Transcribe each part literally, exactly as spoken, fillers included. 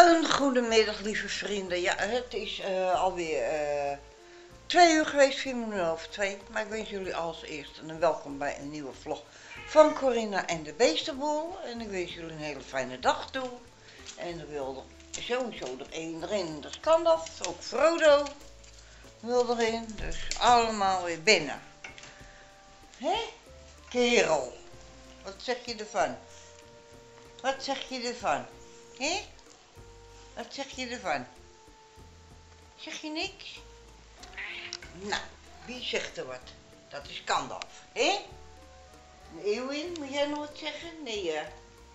Een goedemiddag, lieve vrienden. Ja, het is uh, alweer uh, twee uur geweest, vier minuten over twee. Maar ik wens jullie als eerste een welkom bij een nieuwe vlog van Corinna en de Beestenboel. En ik wens jullie een hele fijne dag toe. En er wil er sowieso er één erin, dat kan dat. Ook Frodo wil erin, dus allemaal weer binnen. Hé, kerel, wat zeg je ervan? Wat zeg je ervan? Hé? Wat zeg je ervan? Zeg je niks? Nou, wie zegt er wat? Dat is Gandalf, hè? Eowyn, moet jij nog wat zeggen? Nee, ja.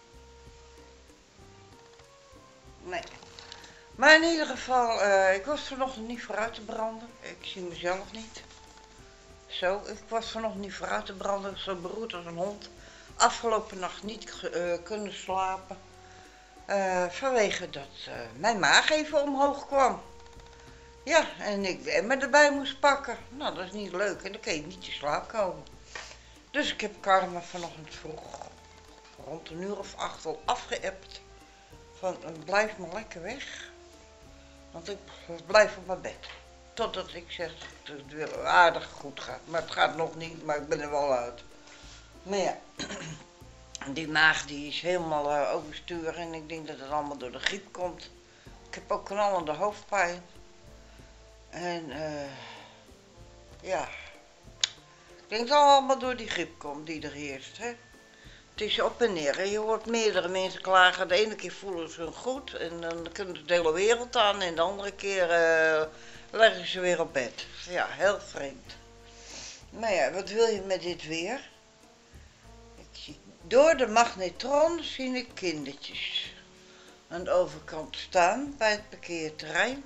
Nee. Maar in ieder geval, uh, ik was vanochtend niet vooruit te branden. Ik zie mezelf niet. Zo, ik was vanochtend niet vooruit te branden. Zo beroerd als een hond. Afgelopen nacht niet uh, kunnen slapen. Uh, vanwege dat uh, mijn maag even omhoog kwam. Ja, en ik de emmer erbij moest pakken. Nou, dat is niet leuk en dan kan je niet te slaap komen. Dus ik heb Karma vanochtend vroeg, rond een uur of acht, al afgeëpt. Van, blijf maar lekker weg. Want ik blijf op mijn bed. Totdat ik zeg dat het weer aardig goed gaat. Maar het gaat nog niet, maar ik ben er wel uit. Maar ja... Die maag die is helemaal uh, overstuur en ik denk dat het allemaal door de griep komt. Ik heb ook knallende hoofdpijn. En uh, ja, ik denk dat het allemaal door die griep komt die er heerst. Hè? Het is op en neer. Hè? Je hoort meerdere mensen klagen. De ene keer voelen ze hun goed en dan kunnen ze de hele wereld aan. En de andere keer uh, leggen ze weer op bed. Ja, heel vreemd. Maar ja, wat wil je met dit weer? Door de magnetron zie ik kindertjes aan de overkant staan bij het parkeerterrein.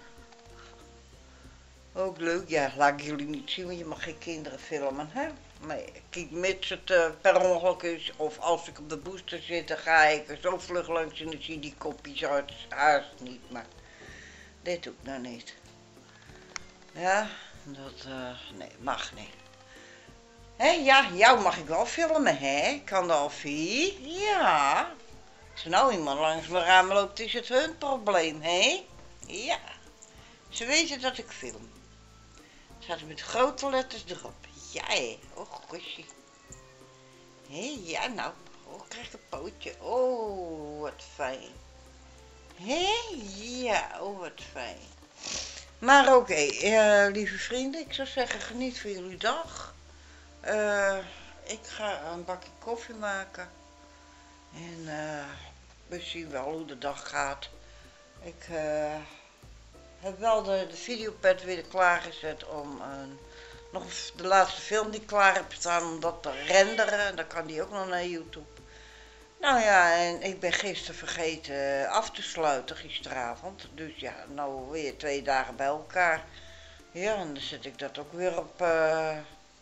Ook leuk, ja, laat ik jullie niet zien, want je mag geen kinderen filmen, hè. Maar kijk, mits het uh, per ongeluk is, of als ik op de booster zit, dan ga ik er zo vlug langs en dan zie die kopjes uit, haast niet, maar dit doe ik nou niet. Ja, dat, uh, nee, mag niet. Hé, ja, jou mag ik wel filmen, hè? Gandalfie? Ja. Als er nou iemand langs mijn raam loopt, is het hun probleem, hè? Ja. Ze weten dat ik film. Staat er met grote letters erop. Ja, hé. Oh, gosje. Hé, ja, nou. Oh, ik krijg een pootje. Oh, wat fijn. Hé, ja, oh, wat fijn. Maar oké, okay, uh, lieve vrienden, ik zou zeggen, geniet van jullie dag. Uh, ik ga een bakje koffie maken en uh, we zien wel hoe de dag gaat. Ik uh, heb wel de, de videopad weer klaargezet om uh, nog de laatste film die ik klaar heb staan om dat te renderen. En dan kan die ook nog naar YouTube. Nou ja, en ik ben gisteren vergeten af te sluiten gisteravond. Dus ja, nou weer twee dagen bij elkaar. Ja, en dan zet ik dat ook weer op... Uh,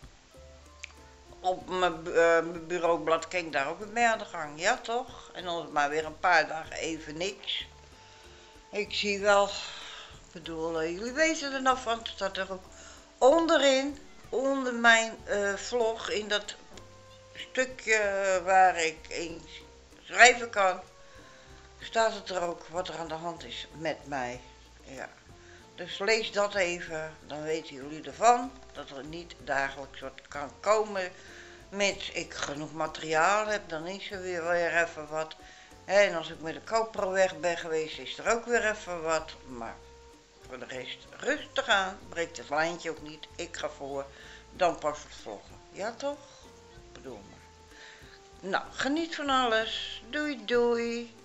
Op mijn uh, bureaublad kan ik daar ook mee aan de gang, ja toch? En dan is het maar weer een paar dagen even niks. Ik zie wel, ik bedoel, uh, jullie weten er nou van, het staat er ook onderin, onder mijn uh, vlog, in dat stukje waar ik in schrijven kan, staat het er ook wat er aan de hand is met mij. Ja. Dus lees dat even, dan weten jullie ervan, dat er niet dagelijks wat kan komen. Mits ik genoeg materiaal heb, dan is er weer, weer even wat. En als ik met de GoPro weg ben geweest, is er ook weer even wat. Maar voor de rest rustig aan, breekt het lijntje ook niet. Ik ga voor, dan pas het vloggen. Ja toch? Ik bedoel maar. Nou, geniet van alles. Doei doei.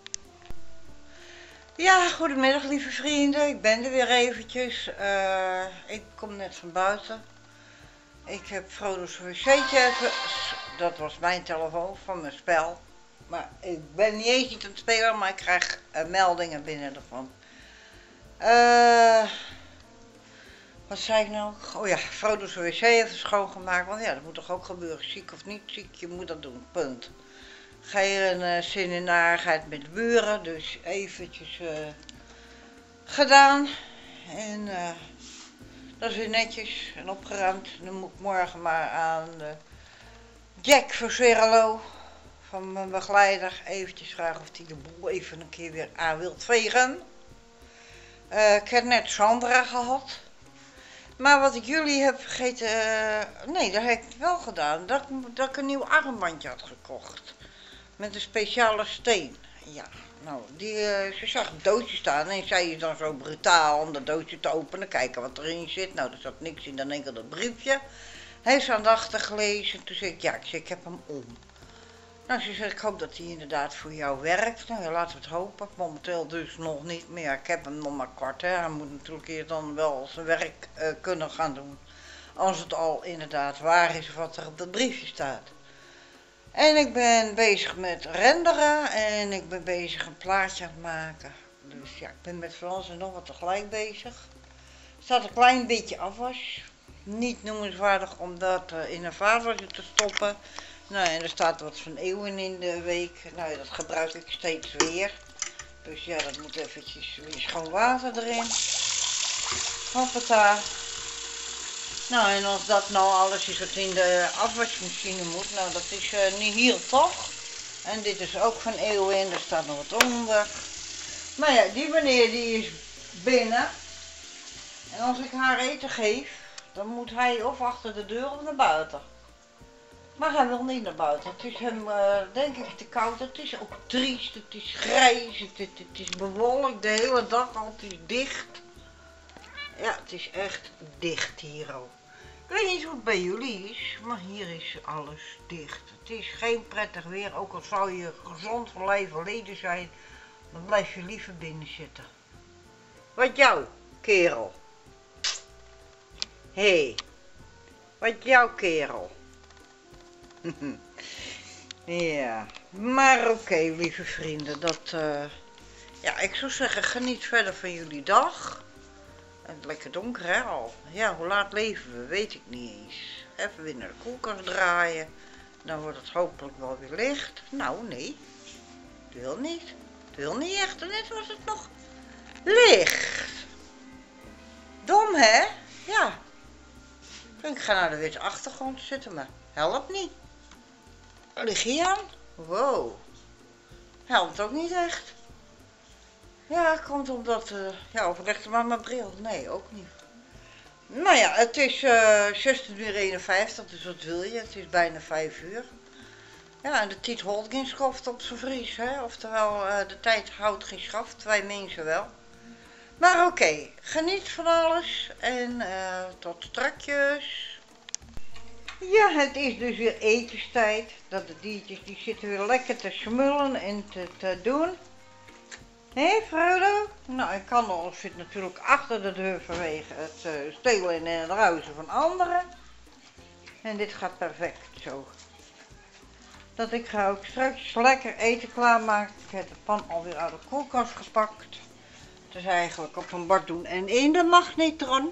Ja, goedemiddag lieve vrienden, ik ben er weer eventjes. Uh, ik kom net van buiten. Ik heb Frodo's wc'tje, dat was mijn telefoon van mijn spel. Maar ik ben niet eens niet aan het spelen, maar ik krijg uh, meldingen binnen ervan. Uh, wat zei ik nou? Oh ja, Frodo's wc even schoongemaakt, want ja, dat moet toch ook gebeuren. Ziek of niet ziek, je moet dat doen, punt. Geen uh, zin in narigheid met de buren, dus eventjes uh, gedaan. En uh, dat is weer netjes en opgeruimd. Dan moet ik morgen maar aan uh, Jack Verserelo van mijn begeleider eventjes vragen of hij de boel even een keer weer aan wilt vegen. Uh, ik heb net Sandra gehad. Maar wat ik jullie heb vergeten, uh, nee, dat heb ik wel gedaan. Dat, dat ik een nieuw armbandje had gekocht. Met een speciale steen. Ja, nou, die, uh, ze zag een doosje staan en zij is dan zo brutaal om dat doosje te openen. Kijken wat erin zit. Nou, er zat niks in dan enkel dat briefje. Hij is aandachtig gelezen. Toen zei ik, ja, ik, zei, ik heb hem om. Nou, ze zei, ik hoop dat hij inderdaad voor jou werkt. Nou ja, laten we het hopen. Momenteel dus nog niet meer. Ik heb hem nog maar kort, hè. Hij moet natuurlijk eerst dan wel zijn werk uh, kunnen gaan doen. Als het al inderdaad waar is wat er op dat briefje staat. En ik ben bezig met renderen en ik ben bezig een plaatje aan het maken. Dus ja, ik ben met van alles en nog wat tegelijk bezig. Er staat een klein beetje afwas. Niet noemenswaardig om dat uh, in een vaatwasser te stoppen. Nou, en er staat wat van eeuwen in de week. Nou, dat gebruik ik steeds weer. Dus ja, dat moet eventjes weer schoon water erin. Hoppata. Nou, en als dat nou alles is wat in de afwasmachine moet, nou dat is uh, niet hier toch? En dit is ook van eeuwen, daar staat nog wat onder. Maar ja, die meneer die is binnen. En als ik haar eten geef, dan moet hij of achter de deur of naar buiten. Maar hij wil niet naar buiten. Het is hem, uh, denk ik, te koud. Het is ook triest, het is grijs, het, het, het is bewolkt de hele dag al, het is dicht. Ja, het is echt dicht hier ook. Ik weet niet hoe het bij jullie is, maar hier is alles dicht. Het is geen prettig weer, ook al zou je gezond van lijf en leden zijn, dan blijf je liever binnen zitten. Wat jou, kerel? Hé, hey, wat jou, kerel? Ja, maar oké, okay, lieve vrienden, dat, uh, ja, ik zou zeggen, geniet verder van jullie dag. En lekker donker hè al. Ja, hoe laat leven we, weet ik niet eens. Even weer naar de koelkast draaien. Dan wordt het hopelijk wel weer licht. Nou, nee. Het wil niet. Het wil niet echt. En net was het nog licht. Dom hè? Ja. Ik ga naar de witte achtergrond zitten, maar helpt niet. Lig je aan? Wow. Helpt ook niet echt. Ja, komt omdat, uh, ja, of legde maar mijn bril. Nee, ook niet. Nou ja, het is uh, zestien uur eenenvijftig, dus wat wil je? Het is bijna vijf uur. Ja, en de tijd houdt geen schaft op zijn vries, hè. Oftewel, uh, de tijd houdt geen schaft, wij mensen wel. Maar oké, okay, geniet van alles en uh, tot strakjes. Ja, het is dus weer etenstijd. Dat de diertjes, die zitten weer lekker te smullen en te, te doen. Hé, hey, Frodo? Nou, ik kan al zit natuurlijk achter de deur vanwege het uh, stelen en het ruizen van anderen. En dit gaat perfect zo. Dat ik ga ook straks lekker eten klaarmaken. Ik heb de pan alweer uit de koelkast gepakt. Het is eigenlijk op een bord doen en in de magnetron.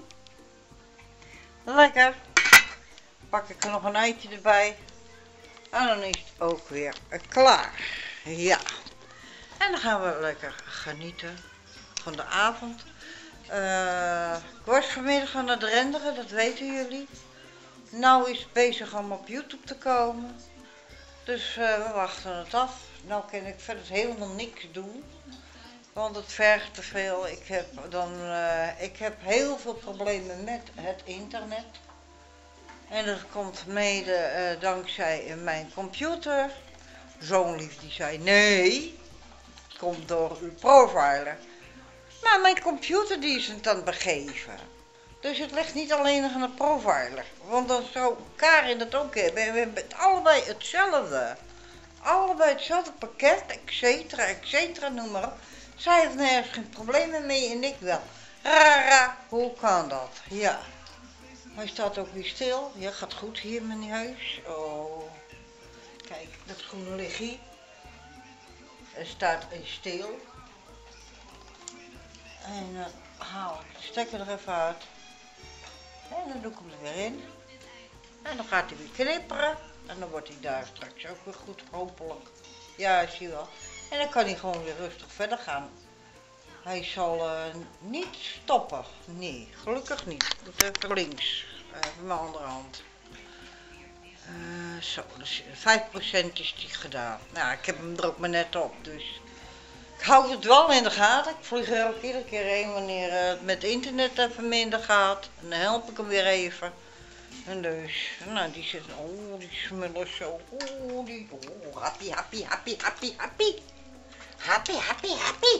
Lekker. Pak ik er nog een eitje erbij. En dan is het ook weer klaar. Ja. En dan gaan we lekker genieten van de avond. Uh, ik was vanmiddag aan het renderen, dat weten jullie. Nou is het bezig om op YouTube te komen. Dus uh, we wachten het af. Nou kan ik verder helemaal niks doen. Want het vergt te veel. Ik heb, dan, uh, ik heb heel veel problemen met het internet. En dat komt mede uh, dankzij mijn computer. Zo'n lief die zei nee. Komt door uw profiler. Maar mijn computer die is het aan het begeven. Dus het ligt niet alleen aan de profiler. Want dan zou Karin dat ook hebben. En we hebben het allebei hetzelfde. Allebei hetzelfde pakket, et cetera, et cetera, noem maar op. Zij heeft nergens geen problemen mee en ik wel. Rara, hoe kan dat? Ja. Hij staat ook weer stil. Ja, gaat goed hier in mijn huis. Oh. Kijk, dat groene lichtje. Er staat een steel. En dan uh, haal ik de stekker er even uit. En dan doe ik hem er weer in. En dan gaat hij weer knipperen. En dan wordt hij daar straks ook weer goed, hopelijk. Ja, zie je wel. En dan kan hij gewoon weer rustig verder gaan. Hij zal uh, niet stoppen. Nee, gelukkig niet. Ik moet even links. Even mijn andere hand. Uh, zo, dus vijf procent is die gedaan. Nou, ik heb hem er ook maar net op, dus Ik hou het wel in de gaten. Ik vlieg er ook iedere keer heen wanneer het met internet even minder gaat. En dan help ik hem weer even. En dus, nou die zit, oh die smullen zo, oh die, oh happy, happy, happy, happy, happy. Happy, happy, happy.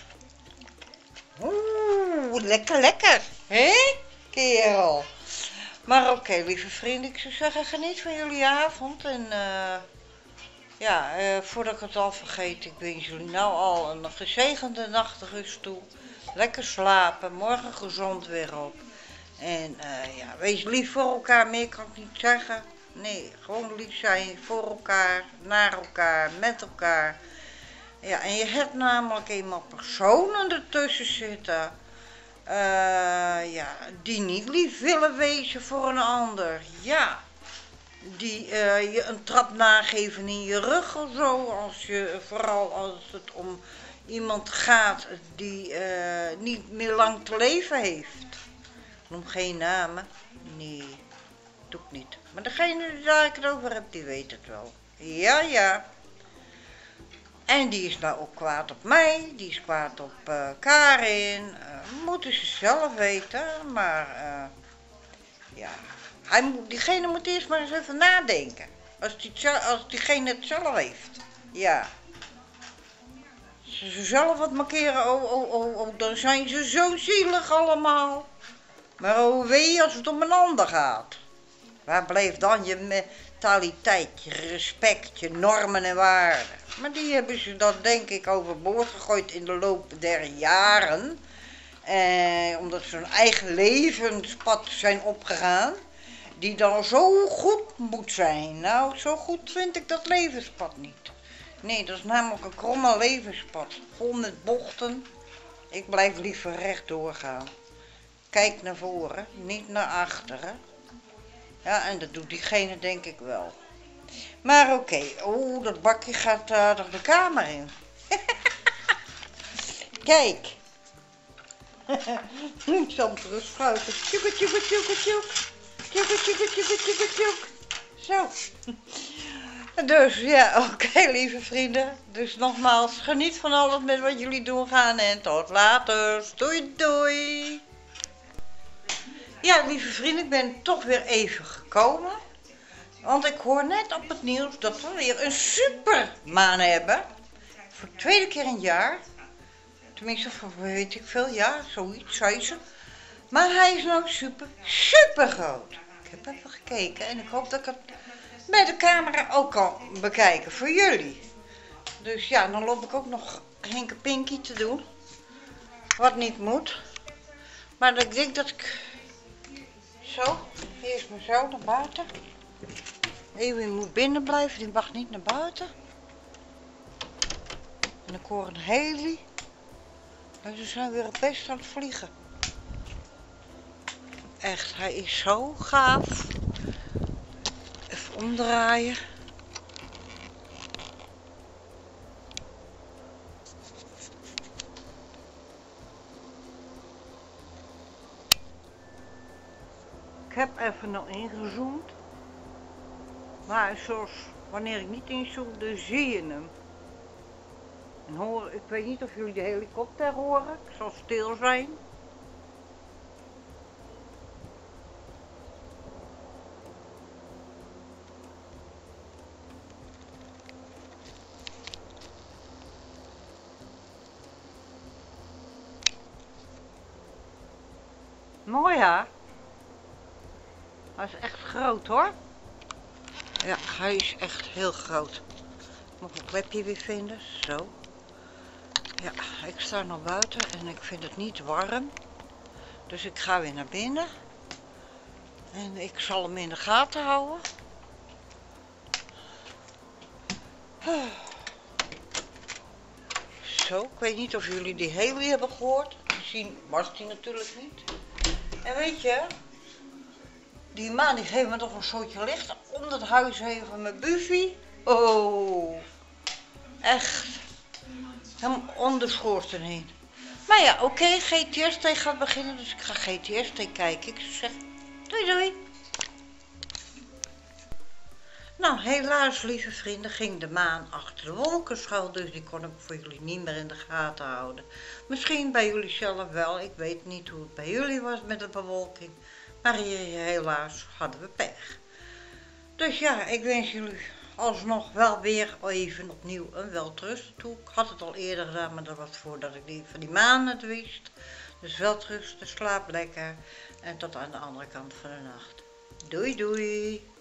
Oeh, lekker, lekker. Hé, kerel. Maar oké, okay, lieve vrienden, ik zou zeggen, geniet van jullie avond. En uh, ja, uh, voordat ik het al vergeet, ik wens jullie nou al een gezegende nachtrust toe. Lekker slapen, morgen gezond weer op. En uh, ja, wees lief voor elkaar, meer kan ik niet zeggen. Nee, gewoon lief zijn voor elkaar, naar elkaar, met elkaar. Ja, en je hebt namelijk eenmaal personen ertussen zitten. Uh, ja, die niet lief willen wezen voor een ander. Ja, die uh, je een trap nageven in je rug of zo. Als je, vooral als het om iemand gaat die uh, niet meer lang te leven heeft. Ik noem geen namen. Nee, doe ik niet. Maar degene waar ik het over heb, die weet het wel. Ja, ja. En die is nou ook kwaad op mij, die is kwaad op uh, Karin. Uh, moeten ze zelf weten, maar uh, ja, hij moet, diegene moet eerst maar eens even nadenken. Als, die, als diegene het zelf heeft, ja. Als ze zelf wat markeren, oh, oh, oh, oh, dan zijn ze zo zielig allemaal. Maar oh wee als het om een ander gaat. Waar blijft dan je mentaliteit, je respect, je normen en waarden? Maar die hebben ze dan denk ik overboord gegooid in de loop der jaren. Eh, omdat ze hun eigen levenspad zijn opgegaan. Die dan zo goed moet zijn. Nou, zo goed vind ik dat levenspad niet. Nee, dat is namelijk een kromme levenspad. Vol met bochten. Ik blijf liever recht doorgaan. Kijk naar voren, niet naar achteren. Ja, en dat doet diegene denk ik wel. Maar oké, okay. Oeh, dat bakje gaat uh, nog de kamer in. Kijk. Ik zal hem terug schuiven. Tjoeke, tjoeke, tjoeke, tjoek. Tjoeke, tjoeke, tjoeke, tjoeke, tjoek. Zo. Dus ja, oké okay, lieve vrienden. Dus nogmaals, geniet van alles met wat jullie doen gaan en tot later. Doei, doei. Ja, lieve vrienden, ik ben toch weer even gekomen. Want ik hoor net op het nieuws dat we weer een supermaan hebben. Voor de tweede keer in een jaar. Tenminste, voor weet ik veel, ja, zoiets, zei ze. Maar hij is nou super, super groot. Ik heb even gekeken en ik hoop dat ik het bij de camera ook kan bekijken voor jullie. Dus ja, dan loop ik ook nog Henke Pinky te doen. Wat niet moet. Maar ik denk dat ik... Zo, eerst maar zo naar buiten. Eeuwien moet binnen blijven, die mag niet naar buiten. En ik hoor een heli. En ze zijn weer best aan het vliegen. Echt, hij is zo gaaf. Even omdraaien. Ik heb even nog ingezoomd. Maar zoals wanneer ik niet inzoom, dan zie je hem. En hoor, ik weet niet of jullie de helikopter horen. Ik zal stil zijn. Mooi hè? Hij is echt groot hoor. Ja, hij is echt heel groot. Ik moet een klepje weer vinden, zo. Ja, ik sta nog buiten en ik vind het niet warm. Dus ik ga weer naar binnen. En ik zal hem in de gaten houden. Zo, ik weet niet of jullie die heli hebben gehoord. Misschien was die natuurlijk niet. En weet je, die maan die geeft me toch een soortje licht om het huis heen van mijn buffy. Oh, echt. Helemaal om de schoorsteen heen. Maar ja, oké, okay, G T S T gaat beginnen, dus ik ga G T S T kijken. Ik zeg, doei doei. Nou, helaas, lieve vrienden, ging de maan achter de wolken schuil, dus die kon ik voor jullie niet meer in de gaten houden. Misschien bij jullie zelf wel, ik weet niet hoe het bij jullie was met de bewolking, maar hier helaas hadden we pech. Dus ja, ik wens jullie alsnog wel weer even opnieuw een welterusten toe. Ik had het al eerder gedaan, maar dat was voordat ik die, van die maan het wist. Dus welterusten, slaap lekker en tot aan de andere kant van de nacht. Doei doei!